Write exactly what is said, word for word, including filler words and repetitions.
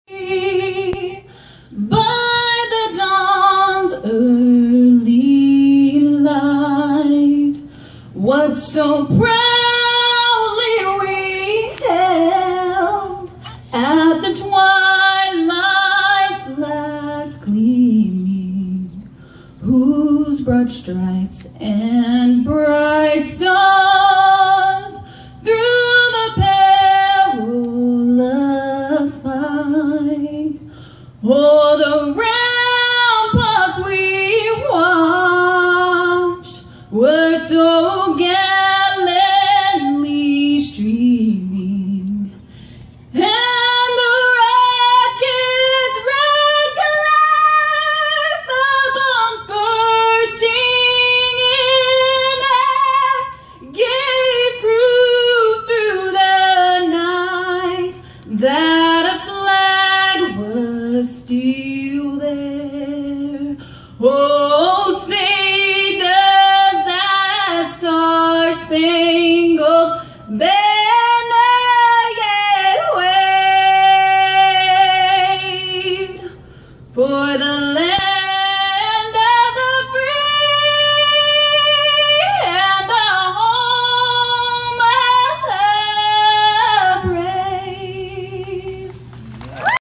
By the dawn's early light, what so proudly we held at the twilight's last gleaming, whose broad stripes and bright stars through the perilous fight, o'er the